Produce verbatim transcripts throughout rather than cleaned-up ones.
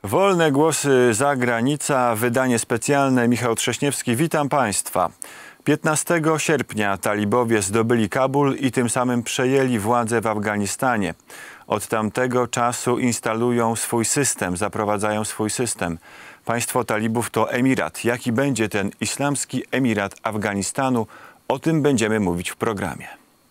Wolne głosy, zagranica, wydanie specjalne. Michał Trześniewski, witam Państwa. piętnastego sierpnia talibowie zdobyli Kabul i tym samym przejęli władzę w Afganistanie. Od tamtego czasu instalują swój system, zaprowadzają swój system. Państwo talibów to emirat. Jaki będzie ten islamski emirat Afganistanu? O tym będziemy mówić w programie.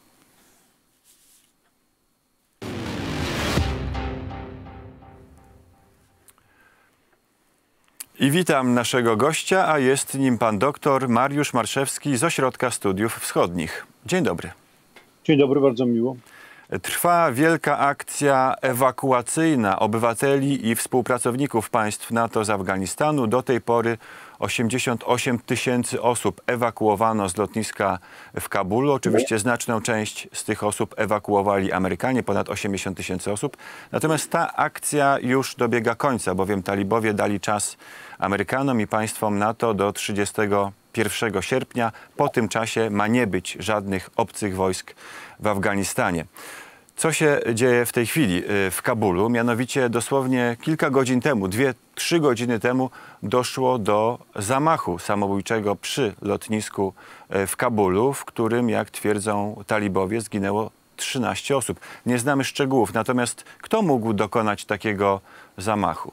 I witam naszego gościa, a jest nim pan doktor Mariusz Marszewski z Ośrodka Studiów Wschodnich. Dzień dobry. Dzień dobry, bardzo miło. Trwa wielka akcja ewakuacyjna obywateli i współpracowników państw NATO z Afganistanu. Do tej pory osiemdziesiąt osiem tysięcy osób ewakuowano z lotniska w Kabulu. Oczywiście znaczną część z tych osób ewakuowali Amerykanie, ponad osiemdziesiąt tysięcy osób. Natomiast ta akcja już dobiega końca, bowiem talibowie dali czas Amerykanom i państwom NATO do trzydziestego pierwszego sierpnia. Po tym czasie ma nie być żadnych obcych wojsk w Afganistanie. Co się dzieje w tej chwili w Kabulu? Mianowicie dosłownie kilka godzin temu, dwie, trzy godziny temu doszło do zamachu samobójczego przy lotnisku w Kabulu, w którym, jak twierdzą talibowie, zginęło trzynaście osób. Nie znamy szczegółów, natomiast kto mógł dokonać takiego zamachu?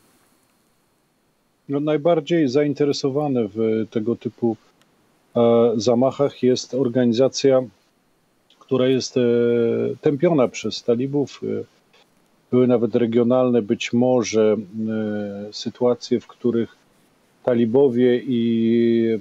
No, najbardziej zainteresowane w tego typu e, zamachach jest organizacja, która jest e, tępiona przez talibów. E, były nawet regionalne być może e, sytuacje, w których talibowie i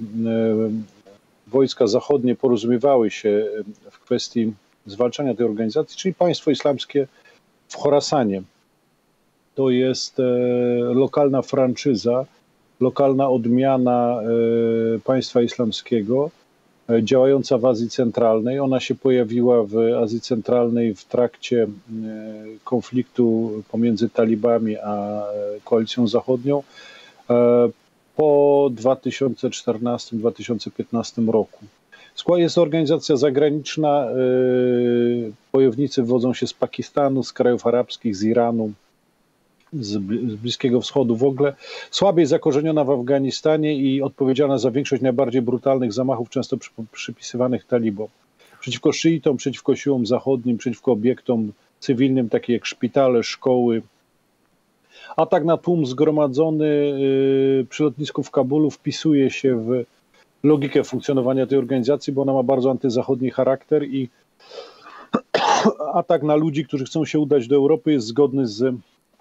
e, wojska zachodnie porozumiewały się w kwestii zwalczania tej organizacji, czyli państwo islamskie w Chorasanie. To jest e, lokalna franczyza, lokalna odmiana e, państwa islamskiego, e, działająca w Azji Centralnej. Ona się pojawiła w Azji Centralnej w trakcie e, konfliktu pomiędzy talibami a koalicją zachodnią e, po dwa tysiące czternastym do dwa tysiące piętnastego roku. Jest to organizacja zagraniczna. E, bojownicy wywodzą się z Pakistanu, z krajów arabskich, z Iranu, z Bliskiego Wschodu w ogóle, słabiej zakorzeniona w Afganistanie i odpowiedzialna za większość najbardziej brutalnych zamachów, często przypisywanych talibom. Przeciwko szyitom, przeciwko siłom zachodnim, przeciwko obiektom cywilnym, takie jak szpitale, szkoły. Atak na tłum zgromadzony przy lotnisku w Kabulu wpisuje się w logikę funkcjonowania tej organizacji, bo ona ma bardzo antyzachodni charakter i atak na ludzi, którzy chcą się udać do Europy, jest zgodny z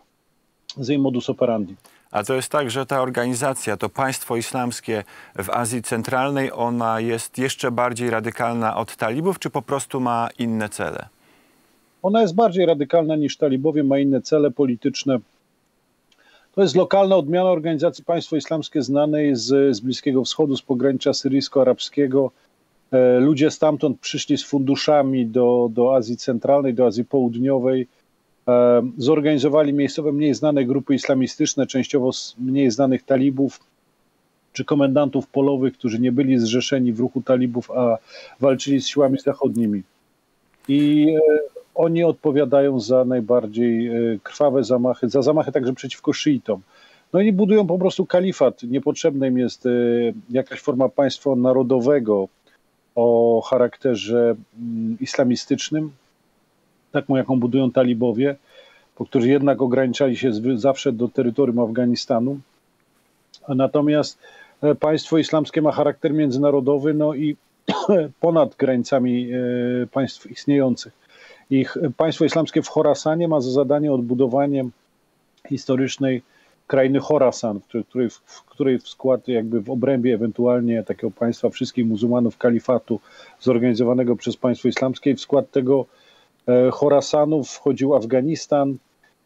z jej modus operandi. A to jest tak, że ta organizacja, to państwo islamskie w Azji Centralnej, ona jest jeszcze bardziej radykalna od talibów, czy po prostu ma inne cele? Ona jest bardziej radykalna niż talibowie, ma inne cele polityczne. To jest lokalna odmiana organizacji państwo islamskie znanej z, z Bliskiego Wschodu, z pogranicza syryjsko-arabskiego. E, ludzie stamtąd przyszli z funduszami do, do Azji Centralnej, do Azji Południowej. Zorganizowali miejscowe mniej znane grupy islamistyczne, częściowo mniej znanych talibów czy komendantów polowych, którzy nie byli zrzeszeni w ruchu talibów, a walczyli z siłami zachodnimi. I oni odpowiadają za najbardziej krwawe zamachy, za zamachy także przeciwko szyitom. No i budują po prostu kalifat. Niepotrzebna im jest jakaś forma państwa narodowego o charakterze islamistycznym, taką jaką budują talibowie, po którzy jednak ograniczali się zawsze do terytorium Afganistanu. Natomiast państwo islamskie ma charakter międzynarodowy, no i ponad granicami państw istniejących. Ich państwo islamskie w Chorasanie ma za zadanie odbudowanie historycznej krainy Chorasan, w której, w której w skład jakby w obrębie ewentualnie takiego państwa wszystkich muzułmanów kalifatu zorganizowanego przez państwo islamskie, w skład tego Chorasanu wchodził Afganistan,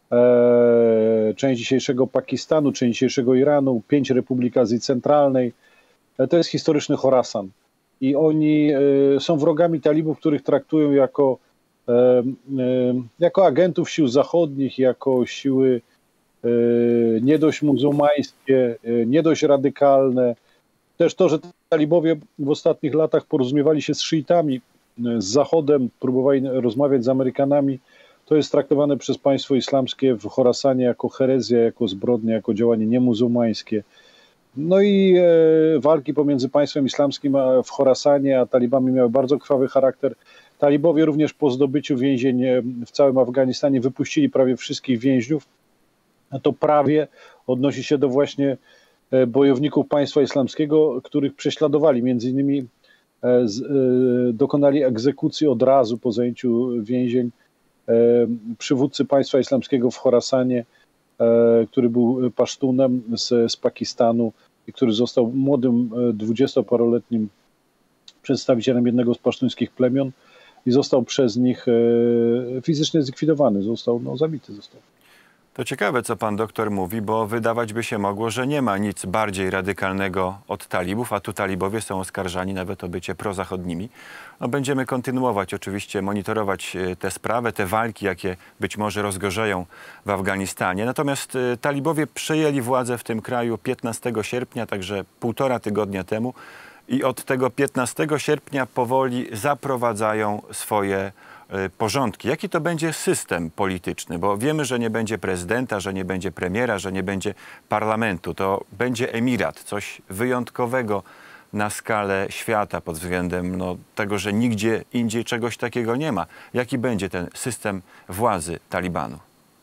e, część dzisiejszego Pakistanu, część dzisiejszego Iranu, pięć republik Azji Centralnej. E, to jest historyczny Chorasan. I oni e, są wrogami talibów, których traktują jako, e, e, jako agentów sił zachodnich, jako siły e, nie dość muzułmańskie, e, nie dość radykalne. Też to, że talibowie w ostatnich latach porozumiewali się z szyitami, z Zachodem, próbowali rozmawiać z Amerykanami, to jest traktowane przez państwo islamskie w Chorasanie jako herezja, jako zbrodnia, jako działanie niemuzułmańskie. No i e, walki pomiędzy państwem islamskim a w Chorasanie a talibami miały bardzo krwawy charakter. Talibowie również po zdobyciu więzień w całym Afganistanie wypuścili prawie wszystkich więźniów. A to prawie odnosi się do właśnie bojowników państwa islamskiego, których prześladowali. Między innymi e, z, e, dokonali egzekucji od razu po zajęciu więzień e, przywódcy państwa islamskiego w Chorasanie, e, który był pasztunem z, z Pakistanu i który został młodym, dwudziestoparoletnim przedstawicielem jednego z pasztuńskich plemion i został przez nich e, fizycznie zlikwidowany, został no, zabity. Został. To ciekawe, co pan doktor mówi, bo wydawać by się mogło, że nie ma nic bardziej radykalnego od talibów, a tu talibowie są oskarżani nawet o bycie prozachodnimi. No, będziemy kontynuować oczywiście, monitorować tę sprawę, te walki, jakie być może rozgorzeją w Afganistanie. Natomiast y, talibowie przejęli władzę w tym kraju piętnastego sierpnia, także półtora tygodnia temu. I od tego piętnastego sierpnia powoli zaprowadzają swoje y, porządki. Jaki to będzie system polityczny? Bo wiemy, że nie będzie prezydenta, że nie będzie premiera, że nie będzie parlamentu. To będzie emirat, coś wyjątkowego na skalę świata pod względem no, tego, że nigdzie indziej czegoś takiego nie ma. Jaki będzie ten system władzy Talibanu?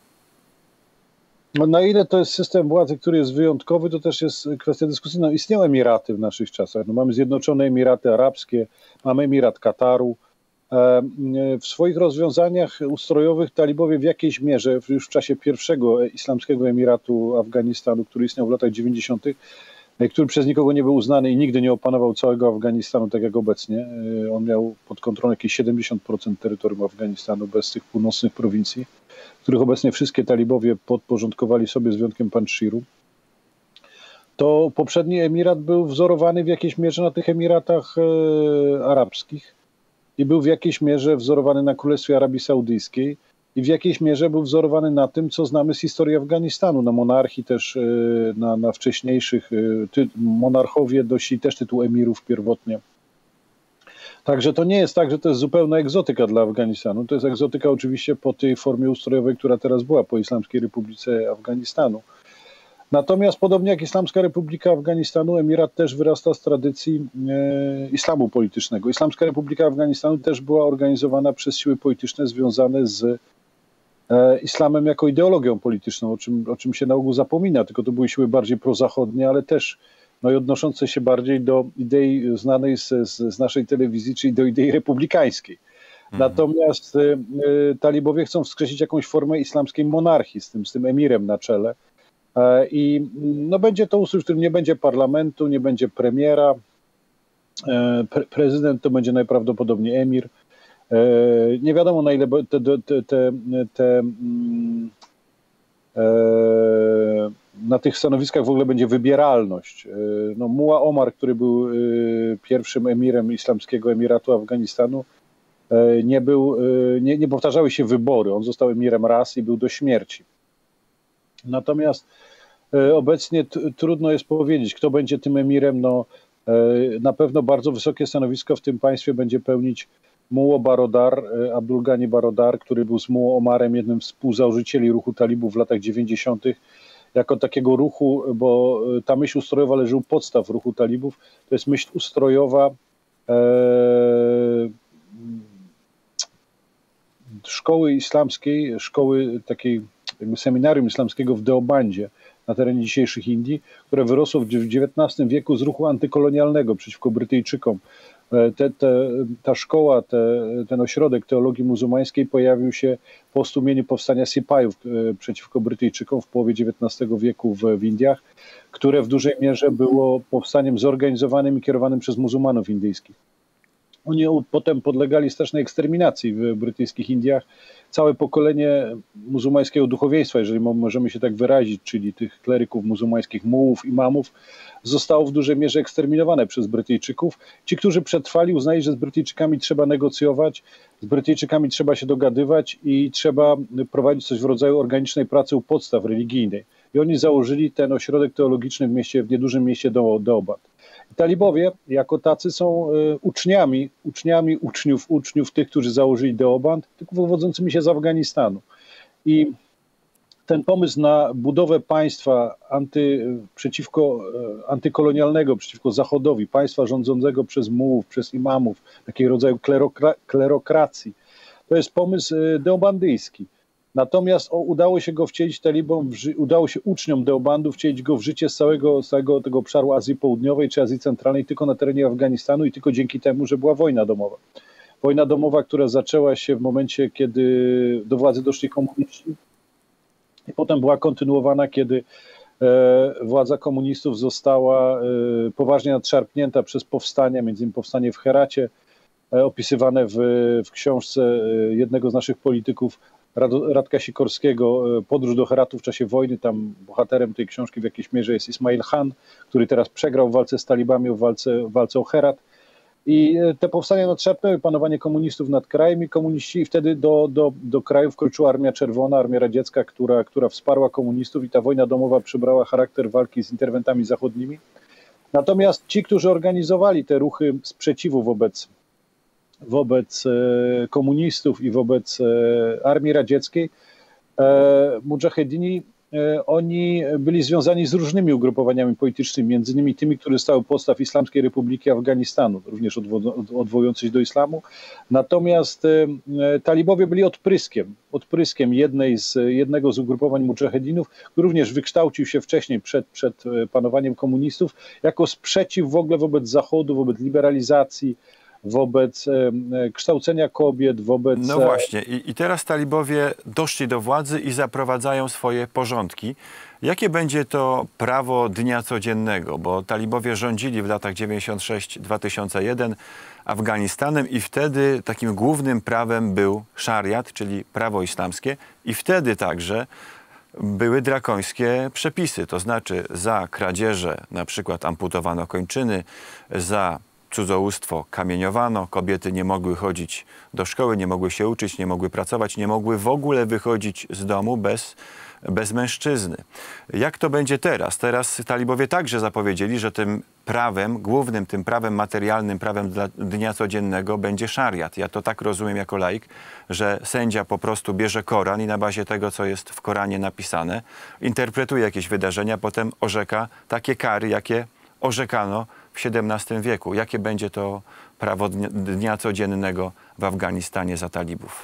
No, na ile to jest system władzy, który jest wyjątkowy, to też jest kwestia dyskusyjna. No, istnieją emiraty w naszych czasach. No, mamy Zjednoczone Emiraty Arabskie, mamy Emirat Kataru. E, w swoich rozwiązaniach ustrojowych talibowie w jakiejś mierze, już w czasie pierwszego islamskiego emiratu Afganistanu, który istniał w latach dziewięćdziesiątych, który przez nikogo nie był uznany i nigdy nie opanował całego Afganistanu, tak jak obecnie. On miał pod kontrolą jakieś siedemdziesiąt procent terytorium Afganistanu bez tych północnych prowincji, których obecnie wszystkie talibowie podporządkowali sobie z wyjątkiem Panjshiru. To poprzedni emirat był wzorowany w jakiejś mierze na tych emiratach e, arabskich i był w jakiejś mierze wzorowany na Królestwie Arabii Saudyjskiej i w jakiejś mierze był wzorowany na tym, co znamy z historii Afganistanu, na monarchii też, e, na, na wcześniejszych, e, ty, monarchowie nosili też tytuł emirów pierwotnie. Także to nie jest tak, że to jest zupełna egzotyka dla Afganistanu. To jest egzotyka oczywiście po tej formie ustrojowej, która teraz była, po Islamskiej Republice Afganistanu. Natomiast podobnie jak Islamska Republika Afganistanu, emirat też wyrasta z tradycji e, islamu politycznego. Islamska Republika Afganistanu też była organizowana przez siły polityczne związane z e, islamem jako ideologią polityczną, o czym, o czym się na ogół zapomina, tylko to były siły bardziej prozachodnie, ale też no i odnoszące się bardziej do idei znanej z, z, z naszej telewizji, czyli do idei republikańskiej. Mhm. Natomiast y, y, talibowie chcą wskrzesić jakąś formę islamskiej monarchii z tym, z tym emirem na czele. E, I no, będzie to ustrój, w którym nie będzie parlamentu, nie będzie premiera. E, pre, prezydent to będzie najprawdopodobniej emir. E, nie wiadomo, na ile te, te, te, te, te e, na tych stanowiskach w ogóle będzie wybieralność. No, Muła Omar, który był pierwszym emirem Islamskiego Emiratu Afganistanu, nie, był, nie, nie powtarzały się wybory. On został emirem raz i był do śmierci. Natomiast obecnie trudno jest powiedzieć, kto będzie tym emirem. No, na pewno bardzo wysokie stanowisko w tym państwie będzie pełnić Muło Barodar, Abdul Ghani Barodar, który był z Muło Omarem jednym z współzałożycieli ruchu talibów w latach dziewięćdziesiątych. Jako takiego ruchu, bo ta myśl ustrojowa leży u podstaw ruchu talibów, to jest myśl ustrojowa e, szkoły islamskiej, szkoły takiej jakby seminarium islamskiego w Deobandzie na terenie dzisiejszych Indii, które wyrosło w dziewiętnastym wieku z ruchu antykolonialnego przeciwko Brytyjczykom. Te, te, ta szkoła, te, ten ośrodek teologii muzułmańskiej pojawił się po stłumieniu powstania Sipajów przeciwko Brytyjczykom w połowie dziewiętnastego wieku w, w Indiach, które w dużej mierze było powstaniem zorganizowanym i kierowanym przez muzułmanów indyjskich. Oni potem podlegali strasznej eksterminacji w brytyjskich Indiach. Całe pokolenie muzułmańskiego duchowieństwa, jeżeli możemy się tak wyrazić, czyli tych kleryków muzułmańskich, mułów, imamów, zostało w dużej mierze eksterminowane przez Brytyjczyków. Ci, którzy przetrwali, uznali, że z Brytyjczykami trzeba negocjować, z Brytyjczykami trzeba się dogadywać i trzeba prowadzić coś w rodzaju organicznej pracy u podstaw religijnej. I oni założyli ten ośrodek teologiczny w mieście, w niedużym mieście Deoband. Talibowie jako tacy są uczniami, uczniami uczniów, uczniów tych, którzy założyli Deoband, tylko wywodzącymi się z Afganistanu. I ten pomysł na budowę państwa anty, przeciwko, antykolonialnego, przeciwko Zachodowi, państwa rządzącego przez mułów, przez imamów, takiego rodzaju klerokra, klerokracji, to jest pomysł deobandyjski. Natomiast o, udało się go wcielić talibom, udało się uczniom Deobandu wcielić go w życie z całego, z całego tego obszaru Azji Południowej czy Azji Centralnej tylko na terenie Afganistanu i tylko dzięki temu, że była wojna domowa. Wojna domowa, która zaczęła się w momencie, kiedy do władzy doszli komuniści i potem była kontynuowana, kiedy e, władza komunistów została e, poważnie nadszarpnięta przez powstania, między innymi powstanie w Heracie, e, opisywane w, w książce e, jednego z naszych polityków, Radka Sikorskiego, Podróż do Heratu w czasie wojny. Tam bohaterem tej książki w jakiejś mierze jest Ismail Khan, który teraz przegrał w walce z talibami, w walce, w walce o Herat. I te powstania nadszarpnęły panowanie komunistów nad krajem i komuniści, i wtedy do, do, do kraju wkroczyła Armia Czerwona, Armia Radziecka, która, która wsparła komunistów i ta wojna domowa przybrała charakter walki z interwentami zachodnimi. Natomiast ci, którzy organizowali te ruchy sprzeciwu wobec wobec komunistów i wobec armii radzieckiej, mudżahedini, oni byli związani z różnymi ugrupowaniami politycznymi, między innymi tymi, które stały u podstaw Islamskiej Republiki Afganistanu, również odwołujące się do islamu. Natomiast talibowie byli odpryskiem, odpryskiem jednej z, jednego z ugrupowań mudżahedinów, który również wykształcił się wcześniej, przed, przed panowaniem komunistów, jako sprzeciw w ogóle wobec Zachodu, wobec liberalizacji, wobec e, kształcenia kobiet, wobec... No właśnie, I, i teraz talibowie doszli do władzy i zaprowadzają swoje porządki. Jakie będzie to prawo dnia codziennego? Bo talibowie rządzili w latach dziewięćdziesiątym szóstym do dwa tysiące pierwszego Afganistanem i wtedy takim głównym prawem był szariat, czyli prawo islamskie, i wtedy także były drakońskie przepisy, to znaczy za kradzieże na przykład amputowano kończyny, za cudzołóstwo kamieniowano, kobiety nie mogły chodzić do szkoły, nie mogły się uczyć, nie mogły pracować, nie mogły w ogóle wychodzić z domu bez, bez mężczyzny. Jak to będzie teraz? Teraz talibowie także zapowiedzieli, że tym prawem, głównym tym prawem materialnym, prawem dla dnia codziennego będzie szariat. Ja to tak rozumiem jako laik, że sędzia po prostu bierze Koran i na bazie tego, co jest w Koranie napisane, interpretuje jakieś wydarzenia, potem orzeka takie kary, jakie orzekano w siedemnastym wieku. Jakie będzie to prawo dnia, dnia codziennego w Afganistanie za talibów?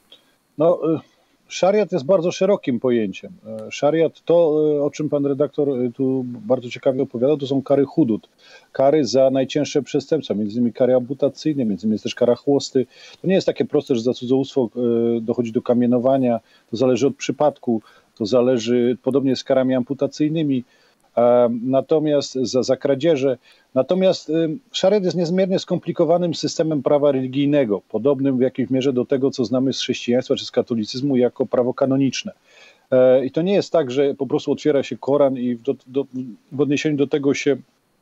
No, szariat jest bardzo szerokim pojęciem. Szariat, to o czym pan redaktor tu bardzo ciekawie opowiadał, to są kary hudud. Kary za najcięższe przestępstwa, między innymi kary amputacyjne, między innymi jest też kara chłosty. To nie jest takie proste, że za cudzołóstwo dochodzi do kamienowania. To zależy od przypadku. To zależy, podobnie z karami amputacyjnymi. Natomiast za, za kradzieże. Natomiast y, szariat jest niezmiernie skomplikowanym systemem prawa religijnego, podobnym w jakiejś mierze do tego, co znamy z chrześcijaństwa czy z katolicyzmu jako prawo kanoniczne. E, I to nie jest tak, że po prostu otwiera się Koran i do, do, w odniesieniu do tego się,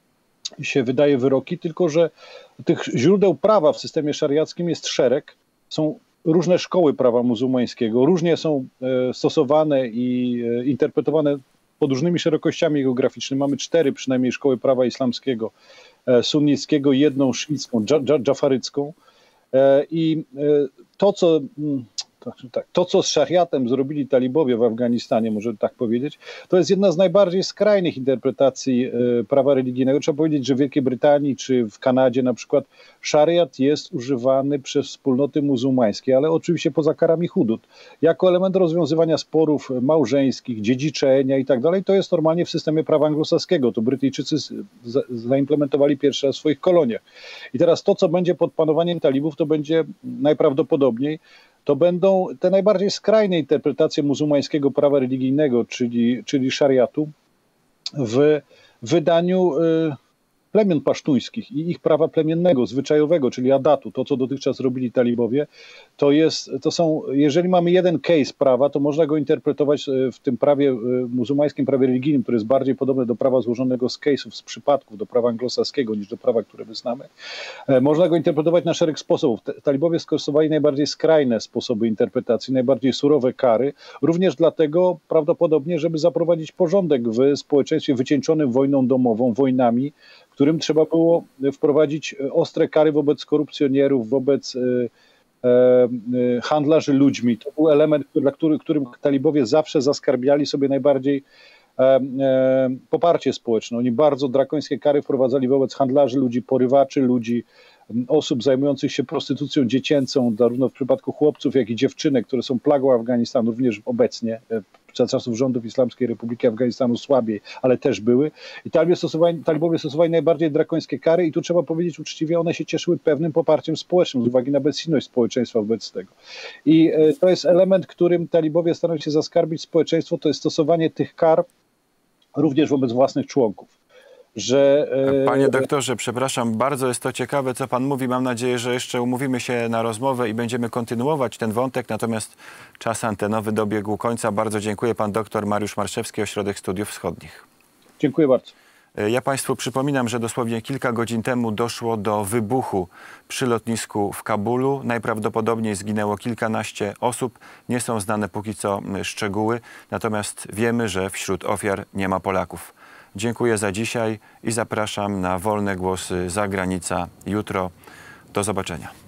się wydaje wyroki, tylko że tych źródeł prawa w systemie szariackim jest szereg. Są różne szkoły prawa muzułmańskiego, różnie są e, stosowane i e, interpretowane pod różnymi szerokościami geograficznymi. Mamy cztery przynajmniej szkoły prawa islamskiego, e, sunnickiego, jedną szyicką, dża, dża, dżafarycką. E, I e, to, co, to, tak, to, co z szariatem zrobili talibowie w Afganistanie, może tak powiedzieć, to jest jedna z najbardziej skrajnych interpretacji e, prawa religijnego. Trzeba powiedzieć, że w Wielkiej Brytanii czy w Kanadzie na przykład szariat jest używany przez wspólnoty muzułmańskie, ale oczywiście poza karami hudud, jako element rozwiązywania sporów małżeńskich, dziedziczenia i tak dalej. To jest normalnie w systemie prawa anglosaskiego. To Brytyjczycy zaimplementowali pierwsze raz w swoich koloniach. I teraz to, co będzie pod panowaniem talibów, to będzie najprawdopodobniej to będą te najbardziej skrajne interpretacje muzułmańskiego prawa religijnego, czyli, czyli szariatu, w wydaniu y, plemion pasztuńskich i ich prawa plemiennego, zwyczajowego, czyli adatu, to co dotychczas robili talibowie, to jest, to są, jeżeli mamy jeden case prawa, to można go interpretować w tym prawie muzułmańskim, prawie religijnym, które jest bardziej podobne do prawa złożonego z case'ów, z przypadków, do prawa anglosaskiego niż do prawa, które my znamy. Można go interpretować na szereg sposobów. Talibowie stosowali najbardziej skrajne sposoby interpretacji, najbardziej surowe kary, również dlatego prawdopodobnie, żeby zaprowadzić porządek w społeczeństwie wycieńczonym wojną domową, wojnami, którym trzeba było wprowadzić ostre kary wobec korupcjonierów, wobec e, e, handlarzy ludźmi. To był element, dla który, którym talibowie zawsze zaskarbiali sobie najbardziej e, e, poparcie społeczne. Oni bardzo drakońskie kary wprowadzali wobec handlarzy ludzi, porywaczy ludzi, osób zajmujących się prostytucją dziecięcą, zarówno w przypadku chłopców, jak i dziewczynek, które są plagą Afganistanu, również obecnie, za czasów rządów Islamskiej Republiki Afganistanu słabiej, ale też były. I talibowie stosowali, talibowie stosowali najbardziej drakońskie kary i tu trzeba powiedzieć uczciwie, one się cieszyły pewnym poparciem społecznym z uwagi na bezsilność społeczeństwa wobec tego. I to jest element, którym talibowie starają się zaskarbić społeczeństwo, to jest stosowanie tych kar również wobec własnych członków. Że, Panie doktorze, przepraszam, bardzo jest to ciekawe, co pan mówi. Mam nadzieję, że jeszcze umówimy się na rozmowę i będziemy kontynuować ten wątek, natomiast czas antenowy dobiegł końca. Bardzo dziękuję. Pan doktor Mariusz Marszewski, Ośrodek Studiów Wschodnich. Dziękuję bardzo. Ja państwu przypominam, że dosłownie kilka godzin temu doszło do wybuchu przy lotnisku w Kabulu. Najprawdopodobniej zginęło kilkanaście osób. Nie są znane póki co szczegóły, natomiast wiemy, że wśród ofiar nie ma Polaków. Dziękuję za dzisiaj i zapraszam na Wolne Głosy Zagranica jutro. Do zobaczenia.